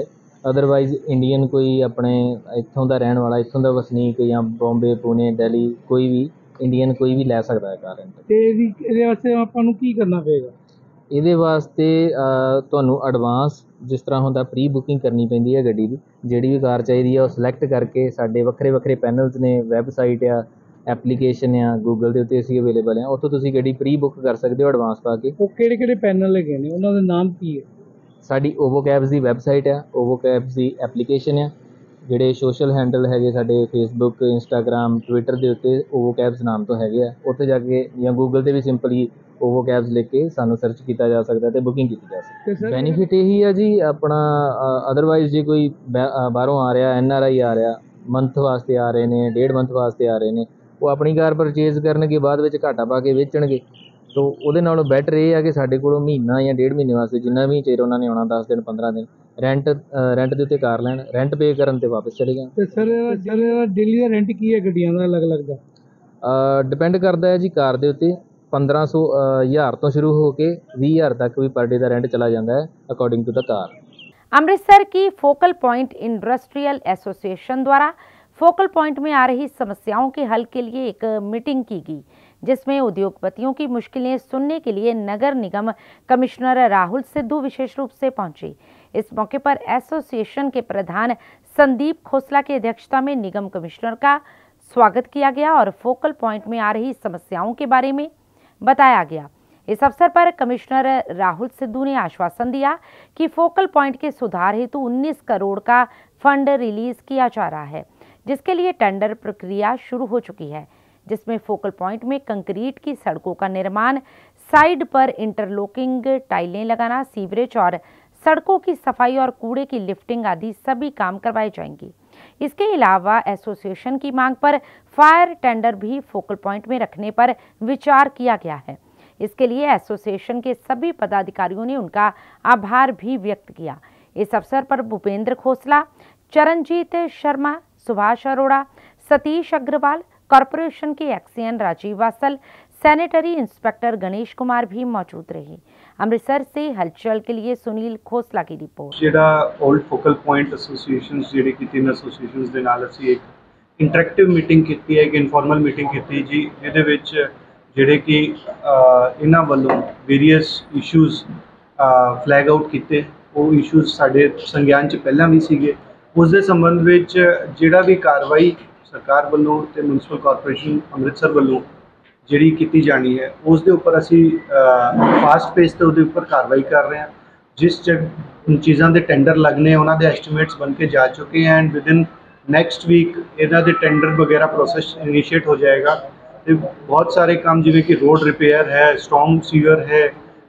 अदरवाइज इंडियन कोई अपने इत्थों का रहने वाला इत्थों का वसनीक या बॉम्बे पुणे दिल्ली कोई भी इंडियन कोई भी लै सकता है कार रेंट ਤੇ ਇਹਦੀ ਇਹਦੇ ਵਾਸਤੇ ਆਪਾਂ ਨੂੰ ਕੀ ਕਰਨਾ ਪਏਗਾ? ਇਹਦੇ ਵਾਸਤੇ ਅ, ਤੁਹਾਨੂੰ ਐਡਵਾਂਸ ਜਿਸ ਤਰ੍ਹਾਂ ਹੁੰਦਾ ਪ੍ਰੀ ਬੁਕਿੰਗ ਕਰਨੀ ਪੈਂਦੀ ਹੈ ਗੱਡੀ ਦੀ। ਜਿਹੜੀ ਵੀ ਕਾਰ ਚਾਹੀਦੀ ਆ ਉਹ ਸਿਲੈਕਟ ਕਰਕੇ ਸਾਡੇ ਵੱਖਰੇ ਵੱਖਰੇ ਪੈਨਲਸ ਨੇ, ਵੈਬਸਾਈਟ ਆ, ਐਪਲੀਕੇਸ਼ਨ ਆ, ਗੂਗਲ ਦੇ ਉੱਤੇ ਅਸੀਂ ਅਵੇਲੇਬਲ ਆ, ਉੱਥੋਂ ਤੁਸੀਂ ਗੱਡੀ ਪ੍ਰੀ ਬੁੱਕ ਕਰ ਸਕਦੇ ਹੋ ਐਡਵਾਂਸ ਪਾ ਕੇ। ਉਹ ਕਿਹੜੇ ਕਿਹੜੇ ਪੈਨਲ ਹੈਗੇ ਨੇ, ਉਹਨਾਂ ਦੇ ਨਾਮ ਕੀ ਹੈ? ਸਾਡੀ ਓਵੋ ਕੈਬਸ ਦੀ ਵੈਬਸਾਈਟ ਆ, ਓਵੋ ਕੈਬਸ ਦੀ ਐਪਲੀਕੇਸ਼ਨ ਆ, ਜਿਹੜੇ ਸੋਸ਼ਲ ਹੈਂਡਲ ਹੈਗੇ ਸਾਡੇ ਫੇਸਬੁੱਕ, ਇੰਸਟਾਗ੍ਰਾਮ, ਟਵਿੱਟਰ ਦੇ ਉੱਤੇ ਓਵੋ ਕੈਬਸ ਨਾਮ ਤੋਂ ਹੈਗੇ ਆ। ਉੱਥੇ ਜਾ ਕੇ ਜਾਂ ਗੂਗਲ 'ਤੇ ਵੀ ਸਿੰਪਲੀ ਓਵੋ ਕੈਬਸ ਲਿਖ ਕੇ ਸਾਨੂੰ ਸਰਚ ਕੀਤਾ ਜਾ ਸਕਦਾ ਅਤੇ ਬੁਕਿੰਗ ਕੀਤੀ ਜਾ ਸਕਦੀ। ਬੈਨੀਫਿਟ ਇਹੀ ਆ ਜੀ ਆਪਣਾ, ਅਦਰਵਾਈਜ਼ ਜੇ ਕੋਈ ਬੈ ਬਾਹਰੋਂ ਆ ਰਿਹਾ, ਐਨ ਆਰ ਆਈ ਆ ਰਿਹਾ, ਮੰਥ ਵਾਸਤੇ ਆ ਰਹੇ ਨੇ, ਡੇਢ ਮੰਥ ਵਾਸਤੇ ਆ ਰਹੇ ਨੇ, ਉਹ ਆਪਣੀ ਕਾਰ ਪਰਚੇਜ਼ ਕਰਨਗੇ, ਬਾਅਦ ਵਿੱਚ ਘਾਟਾ ਪਾ ਕੇ ਵੇਚਣਗੇ। ਤੋ ਉਹਦੇ ਨਾਲੋਂ ਬੈਟਰ ਇਹ ਆ ਕਿ ਸਾਡੇ ਕੋਲੋਂ ਮਹੀਨਾ ਜਾਂ ਡੇਢ ਮਹੀਨੇ ਵਾਸਤੇ ਜਿੰਨਾ ਵੀ ਚਿਰ ਉਹਨਾਂ ਨੇ ਆਉਣਾ, ਦਸ ਦਿਨ ਪੰਦਰਾਂ ਦਿਨ ਰੈਂਟ ਰੈਂਟ ਦੇ ਉੱਤੇ ਕਾਰ ਲੈਣ, ਰੈਂਟ ਪੇ ਕਰਨ ਅਤੇ ਵਾਪਸ ਚਲੇ ਜਾਣ। ਤੇ ਸਰ ਸਰ ਡੇਲੀ ਦਾ ਰੈਂਟ ਕੀ ਹੈ ਗੱਡੀਆਂ ਦਾ ਅਲੱਗ ਅਲੱਗ ਦਾ? ਡਿਪੈਂਡ ਕਰਦਾ ਹੈ ਜੀ ਕਾਰ ਦੇ ਉੱਤੇ। ਪੰਦਰਾਂ ਸੌ ਹਜ਼ਾਰ ਤੋਂ शुरू होके ਵੀਹ हज़ार तक भी पर डे का रेंट चला जाता है according to the car. Amritsar की फोकल पॉइंट इंडस्ट्रियल एसोसिएशन द्वारा फोकल पॉइंट में आ रही समस्याओं के हल के लिए एक मीटिंग की गई, जिसमें उद्योगपतियों की मुश्किलें सुनने के लिए नगर निगम कमिश्नर राहुल सिद्धू विशेष रूप से पहुंचे। इस मौके पर एसोसिएशन के प्रधान संदीप खोसला की अध्यक्षता में निगम कमिश्नर का स्वागत किया गया और फोकल पॉइंट में आ रही समस्याओं के बारे में बताया गया। इस अवसर पर कमिश्नर राहुल सिद्धू ने आश्वासन दिया कि फोकल पॉइंट के सुधार हेतु उन्नीस करोड़ का फंड रिलीज किया जा रहा है, जिसके लिए टेंडर प्रक्रिया शुरू हो चुकी है, जिसमें फोकल पॉइंट में कंक्रीट की सड़कों का निर्माण, साइड पर इंटरलॉकिंग टाइलें लगाना, सीवरेज और सड़कों की सफाई और कूड़े की लिफ्टिंग आदि सभी काम करवाए जाएंगे। इसके अलावा एसोसिएशन की मांग पर फायर टेंडर भी फोकल पॉइंट में रखने पर विचार किया गया है। इसके लिए एसोसिएशन के सभी पदाधिकारियों ने उनका आभार भी व्यक्त किया। इस अवसर पर भूपेंद्र खोसला, चरणजीत शर्मा, सुभाष अरोड़ा, सतीश अग्रवाल, कॉरपोरेशन के XEN Rajeev Vasal, sanitary inspector Ganesh Kumar भी मौजूद रहे। अमृतसर से हलचल के लिए सुनील खोसला की रिपोर्ट। ਜਿਹੜਾ 올ਡ ਫੋਕਲ ਪੁਆਇੰਟ ਐਸੋਸੀਏਸ਼ਨਸ ਜਿਹੜੇ ਕਿ ਤਿੰਨ ਐਸੋਸੀਏਸ਼ਨਸ ਦੇ ਨਾਲ ਅਸੀਂ ਇੱਕ ਇੰਟਰੈਕਟਿਵ ਮੀਟਿੰਗ ਕੀਤੀ ਹੈ, ਇੱਕ ਇਨਫਾਰਮਲ ਮੀਟਿੰਗ ਕੀਤੀ ਜੀ, ਜਿਹਦੇ ਵਿੱਚ ਜਿਹੜੇ ਕਿ ਇਹਨਾਂ ਵੱਲੋਂ ਵੇਰੀਅਸ ਇਸ਼ੂਜ਼ ਫਲੈਗ ਆਊਟ ਕੀਤੇ। ਉਹ ਇਸ਼ੂਜ਼ ਸਾਡੇ ਸੰਗਿਆਨ 'ਚ ਪਹਿਲਾਂ ਵੀ ਸੀਗੇ। ਉਸ ਦੇ ਸੰਬੰਧ ਵਿੱਚ ਜਿਹੜਾ ਵੀ ਕਾਰਵਾਈ ਸਰਕਾਰ ਵੱਲੋਂ ਤੇ ਮਿਊਨਿਸਪਲ ਕਾਰਪੋਰੇਸ਼ਨ ਅੰਮ੍ਰਿਤਸਰ ਵੱਲੋਂ ਜਿਹੜੀ ਕੀਤੀ ਜਾਣੀ ਹੈ, ਉਸ ਦੇ ਉੱਪਰ ਅਸੀਂ ਫਾਸਟ ਪੇਸ 'ਤੇ ਉਹਦੇ ਉੱਪਰ ਕਾਰਵਾਈ ਕਰ ਰਹੇ ਹਾਂ। ਜਿਸ ਚੀਜ਼ਾਂ ਦੇ ਟੈਂਡਰ ਲੱਗਣੇ ਉਹਨਾਂ ਦੇ ਐਸਟੀਮੇਟਸ ਬਣ ਕੇ ਜਾ ਚੁੱਕੇ हैं and within next week ਇਹਨਾਂ ਦੇ ਟੈਂਡਰ ਵਗੈਰਾ ਪ੍ਰੋਸੈਸ ਇਨੀਸ਼ੀਏਟ ਹੋ ਜਾਏਗਾ। ਤੇ ਬਹੁਤ ਸਾਰੇ ਕੰਮ ਜਿਵੇਂ ਕਿ ਰੋਡ ਰਿਪੇयर है, स्टॉर्म सीवर है,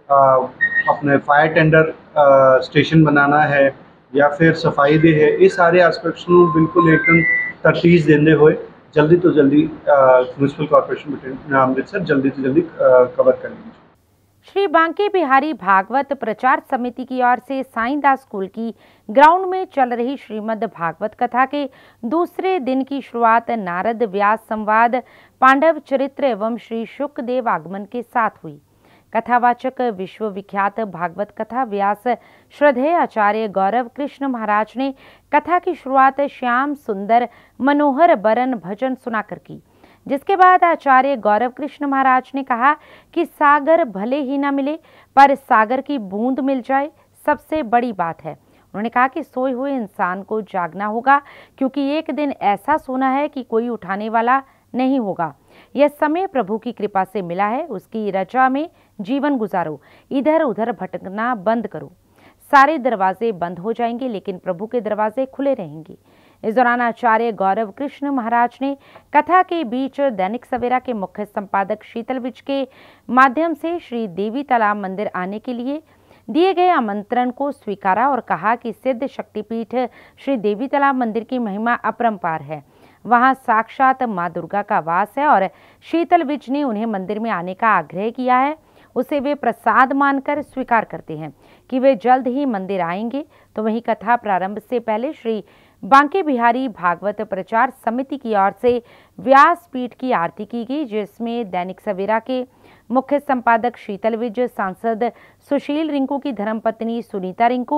अपने फायर टेंडर स्टेशन बनाना है या फिर सफाई दे है, ये सारे एस्पेक्ट्स ਨੂੰ ਬਿਲਕੁਲ एकदम ਤਰਤੀਬ ਦਿੰਦੇ ਹੋਏ जल्दी तो जल्दी म्यूनसिपल कॉर्पोरेशन अमृतसर जल्दी तो जल्दी कवर करेंगे। श्री बांके बिहारी भागवत प्रचार समिति की ओर से साईंदास स्कूल की ग्राउंड में चल रही श्रीमद् भागवत कथा के दूसरे दिन की शुरुआत नारद व्यास संवाद, पांडव चरित्र एवं श्री शुकदेव आगमन के साथ हुई। कथावाचक विश्वविख्यात भागवत कथा व्यास श्रद्धेय आचार्य गौरव कृष्ण महाराज ने कथा की शुरुआत श्याम सुंदर मनोहर बरन भजन सुनाकर की, जिसके बाद आचार्य गौरव कृष्ण महाराज ने कहा कि सागर भले ही न मिले पर सागर की बूंद मिल जाए सबसे बड़ी बात है। उन्होंने कहा कि सोए हुए इंसान को जागना होगा, क्योंकि एक दिन ऐसा सोना है कि कोई उठाने वाला नहीं होगा। यह समय प्रभु की कृपा से मिला है, उसकी रजा में जीवन गुजारो, इधर उधर भटकना बंद करो। सारे दरवाजे बंद हो जाएंगे लेकिन प्रभु के दरवाजे खुले रहेंगे। इस दौरान आचार्य गौरव कृष्ण महाराज ने कथा के बीच दैनिक सवेरा के मुख्य संपादक शीतल विज के माध्यम से श्री देवी तालाब मंदिर आने के लिए दिए गए आमंत्रण को स्वीकारा और कहा कि सिद्ध शक्तिपीठ श्री देवी तालाब मंदिर की महिमा अपरंपार है, वहां साक्षात मां दुर्गा का वास है और शीतल विज ने उन्हें मंदिर में आने का आग्रह किया है। उसे वे प्रसाद मानकर स्वीकार करते हैं कि वे जल्द ही मंदिर आएंगे। तो वहीं कथा प्रारंभ से पहले श्री बांके बिहारी भागवत प्रचार समिति की ओर से व्यासपीठ की आरती की गई, जिसमें दैनिक सवेरा के मुख्य संपादक शीतल विज, सांसद सुशील रिंकू की धर्मपत्नी सुनीता रिंकू,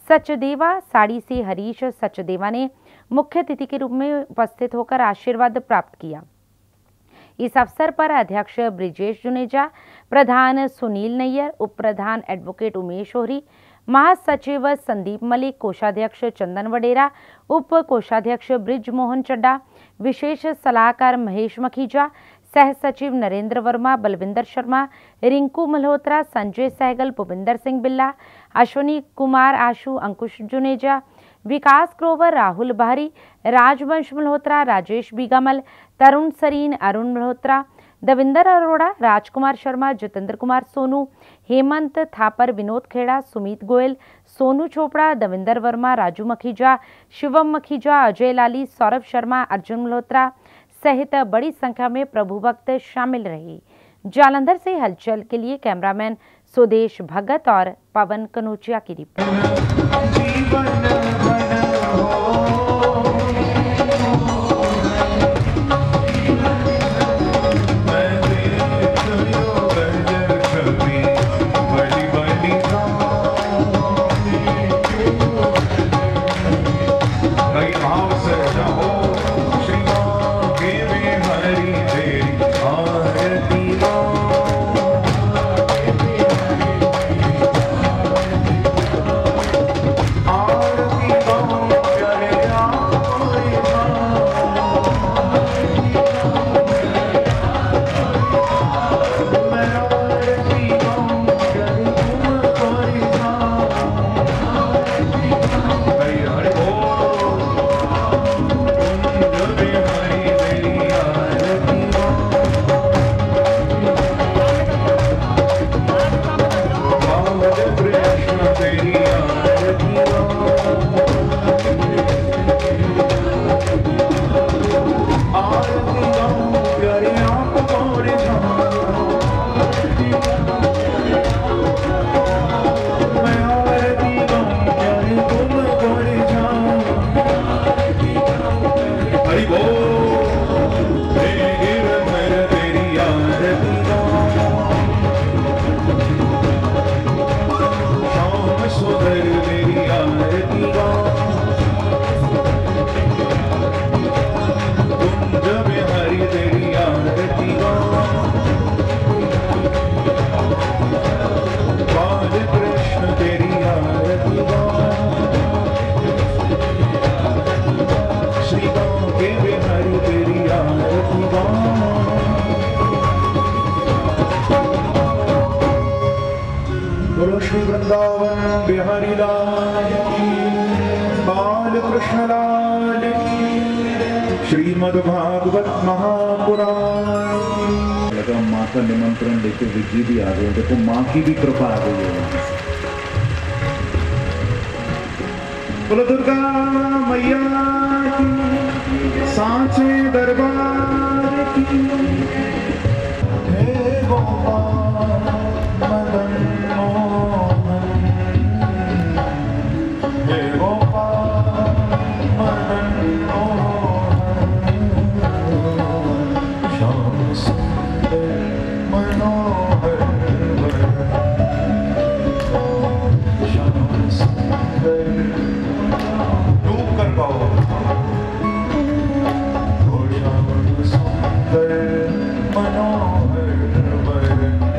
सचदेवा साड़ी से हरीश सचदेवा ने मुख्य अतिथि के रूप में उपस्थित होकर आशीर्वाद प्राप्त किया। इस अवसर पर अध्यक्ष ब्रिजेश जुनेजा, प्रधान सुनील नैयर, उप प्रधान एडवोकेट उमेश ओहरी, महासचिव संदीप मलिक, कोषाध्यक्ष चंदन वडेरा, उप कोषाध्यक्ष ब्रिज मोहन चड्डा, विशेष सलाहकार महेश मखीजा, सह सचिव नरेंद्र वर्मा, बलविंदर शर्मा, रिंकू मल्होत्रा, संजय सहगल, भूपिंदर सिंह बिल्ला, अश्वनी कुमार आशु, अंकुश जुनेजा, विकास ग्रोवर, राहुल बहारी, राजवंश मल्होत्रा, राजेश बीगामल, तरुण सरीन, अरुण मल्होत्रा, दविंदर अरोड़ा, राजकुमार शर्मा, जितेंद्र कुमार सोनू, हेमंत थापर, विनोद खेड़ा, सुमित गोयल, सोनू चोपड़ा, दविंदर वर्मा, राजू मखीजा, शिवम मखीजा, अजय लाली, सौरभ शर्मा, अर्जुन मल्होत्रा सहित बड़ी संख्या में प्रभु भक्त शामिल रहे। जालंधर से हलचल के लिए कैमरामैन सुदेश भगत और पवन कनोचिया की रिपोर्ट। बोलो श्री वृंदावन बिहारी लाल की, बाल कृष्ण लाल की, श्रीमद् भागवत महापुराण। लगा माँ का निमंत्रण देके विजय भी आ गए, देखो माँ की भी कृपा आ गई है। बोलो दुर्गा मैया की, सांचे दरबार की। हे गोपाल मदन मोहन, हे गोपाल मदन मोहन, श्याम सुंदर मनोहर श्याम सुंदर। डूब कर गाओ। श्याम सुंदर मनोहर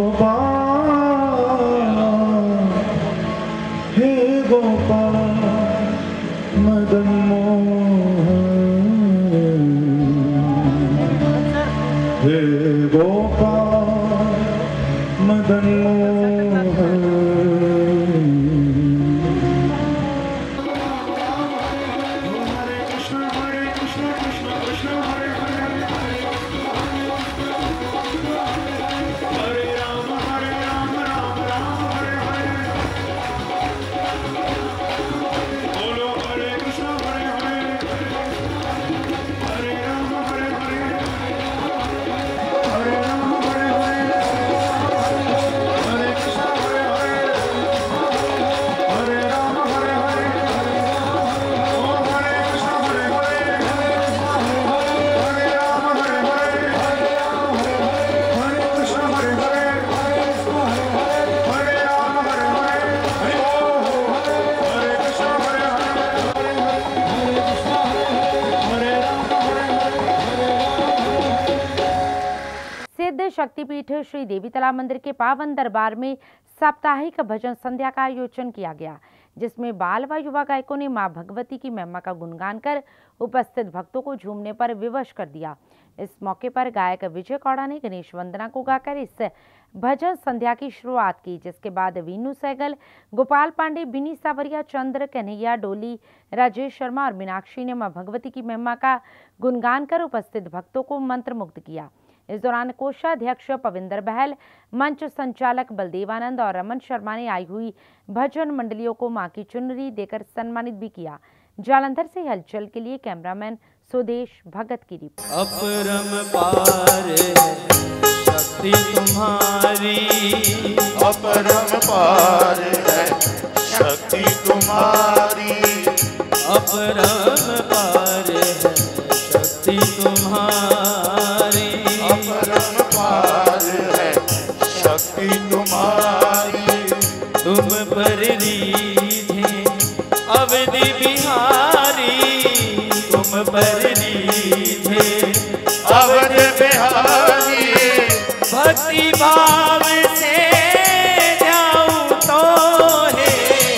गोपाल हे गोपाल मदन मोहन हे गोपाल मदन मोहन सिद्ध शक्तिपीठ श्री देवी तालाब मंदिर के पावन दरबार में साप्ताहिक भजन संध्या का आयोजन किया गया, जिसमें बाल व युवा गायकों ने मां भगवती की महिमा का गुणगान कर उपस्थित भक्तों को झूमने पर विवश कर दिया। इस मौके पर गायक विजय कौड़ा ने गणेश वंदना को गाकर इस भजन संध्या की शुरुआत की, जिसके बाद वीनू सहगल, गोपाल पांडे, बिनी सावरिया, चंद्र कन्हैया, डोली, राजेश शर्मा और मीनाक्षी ने मां भगवती की महिमा का गुणगान कर उपस्थित भक्तों को मंत्रमुग्ध किया। इस दौरान कोषाध्यक्ष पविंदर बहल, मंच संचालक बलदेवानंद और रमन शर्मा ने आई हुई भजन मंडलियों को मां की चुनरी देकर सम्मानित भी किया। जालंधर से हलचल के लिए कैमरामैन सुदेश भगत की रिपोर्ट। अपरम पार है शक्ति तुम्हारी, अपरम पार है शक्ति तुम्हारी, अपरम पार है शक्ति तुम्हारी, अपरम पार है शक्ति तुम्हारी। तुम पर रीझे अवधि बिहारी, तुम पर रीझे अवध बिहारी, भक्ति भाव से जाऊं तो है,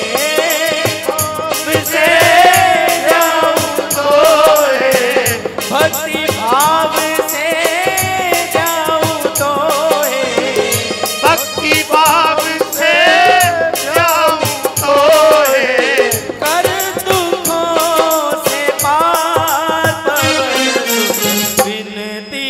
से जाऊं तो है, भक्ति भाव से जाऊं तो है, भक्ति भाव से जाऊं तो है, कर दुखों से पार विनती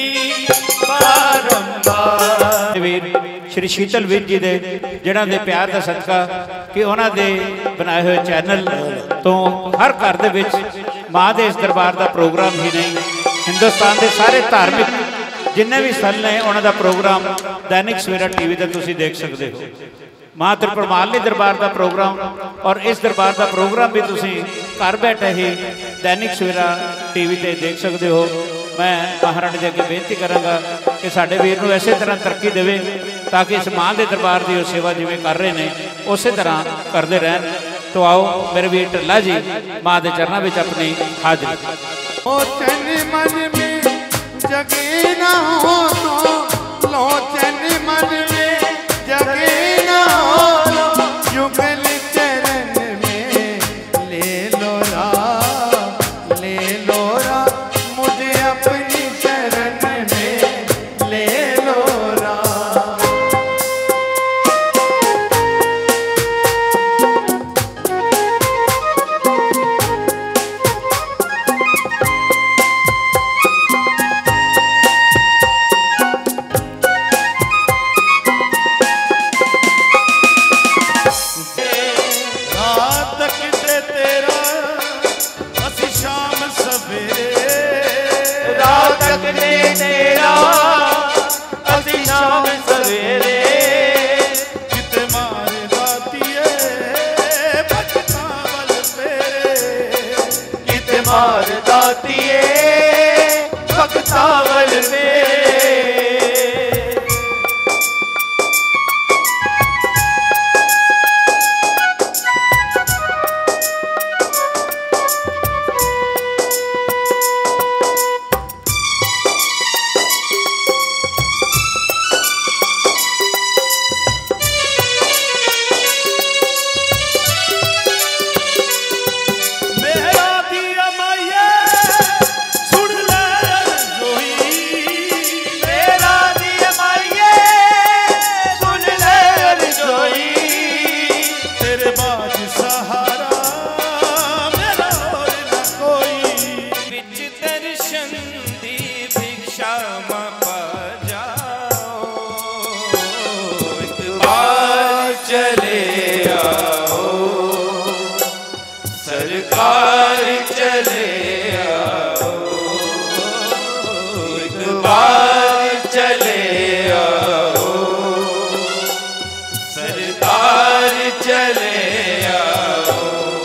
बारंबार। ਵੀਰ ਸ਼੍ਰੀ ਸ਼ੀਤਲ ਵੀਰ ਜੀ ਦੇ ਜਿਹਨਾਂ ਦੇ ਪਿਆਰ ਦਾ ਸਦਕਾ ਕਿ ਉਹਨਾਂ ਦੇ ਬਣਾਏ ਹੋਏ ਚੈਨਲ ਤੋਂ ਹਰ ਘਰ ਦੇ ਵਿੱਚ ਮਾਂ ਦੇ ਇਸ ਦਰਬਾਰ ਦਾ ਪ੍ਰੋਗਰਾਮ ਹੀ ਨਹੀਂ, ਹਿੰਦੁਸਤਾਨ ਦੇ ਸਾਰੇ ਧਾਰਮਿਕ ਜਿੰਨੇ ਵੀ ਸਥਲ ਨੇ ਉਹਨਾਂ ਦਾ ਪ੍ਰੋਗਰਾਮ ਦੈਨਿਕ ਸਵੇਰਾ ਟੀਵੀ ਤੇ ਤੁਸੀਂ ਦੇਖ ਸਕਦੇ ਹੋ। ਮਾਂ ਤ੍ਰਿਪੁਰਮਾਲਨੀ ਦਰਬਾਰ ਦਾ ਪ੍ਰੋਗਰਾਮ ਔਰ ਇਸ ਦਰਬਾਰ ਦਾ ਪ੍ਰੋਗਰਾਮ ਵੀ ਤੁਸੀਂ ਘਰ ਬੈਠੇ ਹੀ ਦੈਨਿਕ ਸਵੇਰਾ ਟੀਵੀ ਤੇ ਦੇਖ ਸਕਦੇ ਹੋ। मैं महाराणी जी अगे बेनती करांगा कि साडे वीर नूं इसे तरह तरक्की देवे ताकि इस मां के दरबार की सेवा जिवें कर रहे हैं उस तरह करते रहन। तो आओ मेरे वीर ढिल्ला जी मां के चरणों में अपनी हाजिरी। लोचन मन में जगे ना हो तो, लोचन मन में जगे ना हो तो, युगल चरण में ले लो रा, ले लो रा, मुझे अपनी शरण में ले लो रा। चले आओ, सरकार चले आओ, एक बार चले आओ, सरकार चले आओ।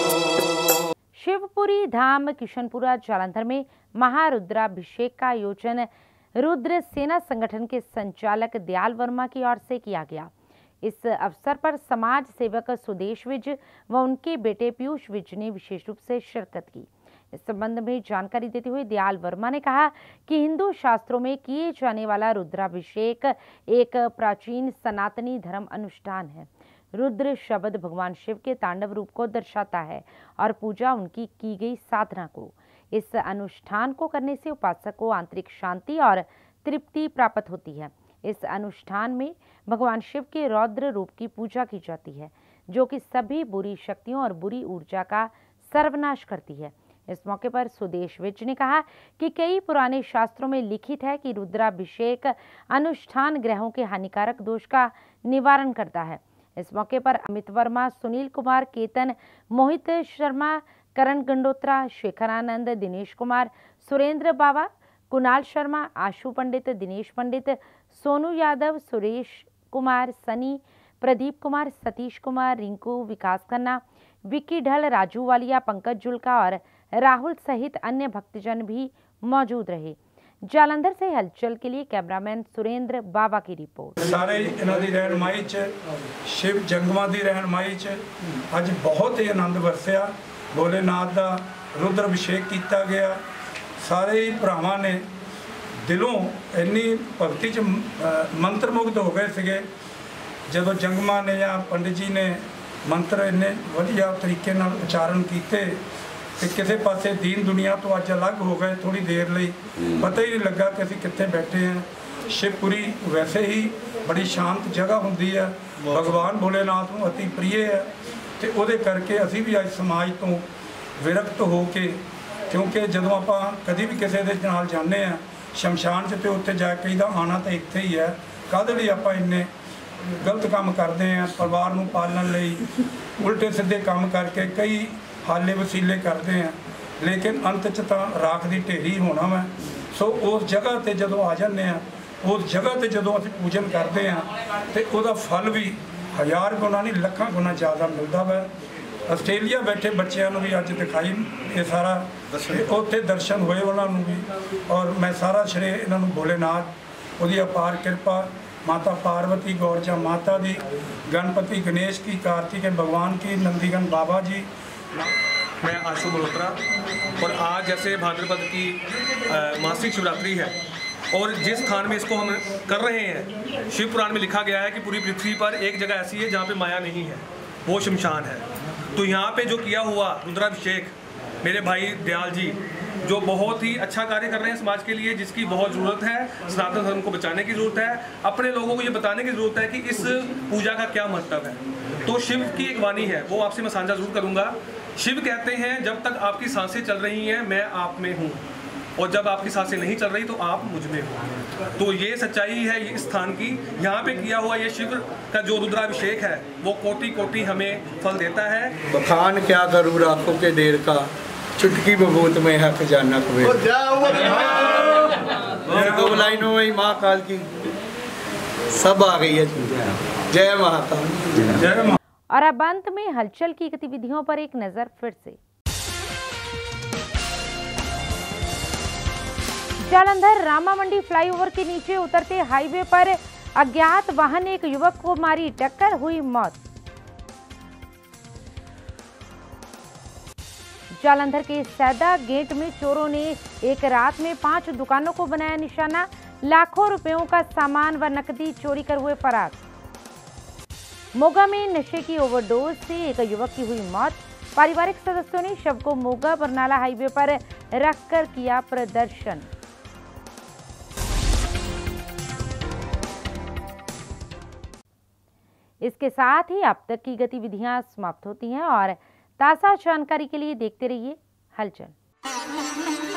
शिवपुरी धाम किशनपुरा जालंधर में महारुद्राभिषेक का आयोजन रुद्र सेना संगठन के संचालक दयाल वर्मा की ओर से किया गया। इस अवसर पर समाज सेवक सुदेश विज व उनके बेटे पीयूष विज ने विशेष रूप से शिरकत की। इस संबंध में जानकारी देते हुए दयाल वर्मा ने कहा कि हिंदू शास्त्रों में किए जाने वाला रुद्राभिषेक एक प्राचीन सनातनी धर्म अनुष्ठान है। रुद्र शब्द भगवान शिव के तांडव रूप को दर्शाता है और पूजा उनकी की गई साधना को। इस अनुष्ठान को करने से उपासक को आंतरिक शांति और तृप्ति प्राप्त होती है। इस अनुष्ठान में भगवान शिव के रौद्र रूप की पूजा की जाती है, जो कि सभी बुरी शक्तियों और बुरी ऊर्जा का सर्वनाश करती है। इस मौके पर सुदेश विज ने कहा कि कई पुराने शास्त्रों में लिखित है कि रुद्राभिषेक अनुष्ठान ग्रहों के हानिकारक दोष का निवारण करता है। इस मौके पर अमित वर्मा, सुनील कुमार, केतन, मोहित शर्मा, करण गंडोत्रा, शेखरानंद, दिनेश कुमार, सुरेंद्र बाबा, कुणाल शर्मा, आशु पंडित, दिनेश पंडित, सोनू यादव, सुरेश कुमार, सनी, प्रदीप कुमार, सतीश कुमार, रिंकू, विकास खन्ना, विक्की ढल, राजू वालिया, पंकज जुल्का और राहुल सहित अन्य भक्तजन भी मौजूद रहे। जालंधर से हलचल के लिए कैमरामैन सुरेंद्र बाबा की रिपोर्ट। सारे इन्हां दी रहनुमाई च शिव जंगमां दी रहनुमाई च अज बहुत ही आनंद वरसिया। भोलेनाथ का रुद्र अभिषेक किया गया। सारे ही भरावां ने दिलों इन्नी भगती च मंत्रमुग्ध हो गए थे जदों जंगमां ने या पंडित जी ने मंत्र इन्ने वधिया तरीके नाल उच्चारण किए कि किसी पासे दीन दुनिया तो अज अलग हो गए। थोड़ी देर लई पता ही नहीं लगा कि असीं कित्थे बैठे हैं। शिवपुरी वैसे ही बड़ी शांत जगह हुंदी है, भगवान भोलेनाथ नूं अति प्रिय है, तो उहदे करके असीं भी अज समाज तो विरक्त हो के, क्योंकि जदों आपां कदी भी किसी दे नाल जाने आ शमशान च तो उत्थे जा कहीदा आना तो इत्थे ही है। काहदे लई आपां इन्ने गलत काम करते हैं, परिवार नूं पालण लई उल्टे सीधे काम करके कई हाले वसीले करते हैं, लेकिन अंत च तां राख दी ढेरी होना वा। सो उस जगह ते जदों आ जाने आ, उस जगह ते जदों असीं पूजन करते हैं तो उहदा फल भी हज़ार गुना नहीं लखां गुना ज़्यादा मिलता वा। आस्ट्रेलिया बैठे बच्चों भी अज दिखाई ये सारा, उत्थे दर्शन होए उन्होंने भी, और मैं सारा श्रेय इन्होंने भोलेनाथ उहदी अपार कृपा, माता पार्वती गौरजा माता दी, गणपति गणेश की, कार्तिक भगवान की, नंदीगण बाबा जी। मैं आशु मल्होत्रा, और आज जैसे भाद्रपद की मासिक शिवरात्रि है और जिस स्थान में इसको हम कर रहे हैं, शिव पुराण में लिखा गया है कि पूरी पृथ्वी पर एक जगह ऐसी है जहाँ पे माया नहीं है, वो शमशान है। तो यहाँ पे जो किया हुआ रुद्राभिषेक मेरे भाई दयाल जी जो बहुत ही अच्छा कार्य कर रहे हैं समाज के लिए, जिसकी बहुत ज़रूरत है। सनातन धर्म को बचाने की ज़रूरत है, अपने लोगों को ये बताने की ज़रूरत है कि इस पूजा का क्या महत्व है। तो शिव की एक वाणी है, वो आपसे मैं साझा जरूर करूँगा। शिव कहते हैं जब तक आपकी सांसें चल रही हैं मैं आप में हूँ, और जब आपकी सांसें नहीं चल रही तो आप मुझ में हो। तो ये सच्चाई है ये स्थान की। यहाँ पे किया हुआ ये शिव का जो रुद्राभिषेक है वो कोटि कोटि हमें फल देता है। बखान क्या करूँ राखों के देर का, चुटकी बबूत में है खजाना कुबेर। दो लाइनों में माँ काल की सब आ गई है। जय महाकाल, जय माँ। और अब अंत में हलचल की गतिविधियों पर एक नजर फिर से। जालंधर रामा मंडी फ्लाईओवर के नीचे उतरते हाईवे पर अज्ञात वाहन एक युवक को मारी टक्कर, हुई मौत। जालंधर के सैदा गेट में चोरों ने एक रात में पांच दुकानों को बनाया निशाना, लाखों रुपयों का सामान व नकदी चोरी कर हुए फरार। मोगा में नशे की ओवरडोज से एक युवक की हुई मौत। पारिवारिक सदस्यों ने शव को मोगा बरनाला हाईवे पर रखकर किया प्रदर्शन। इसके साथ ही अब तक की गतिविधियां समाप्त होती हैं और ताज़ा जानकारी के लिए देखते रहिए हलचल।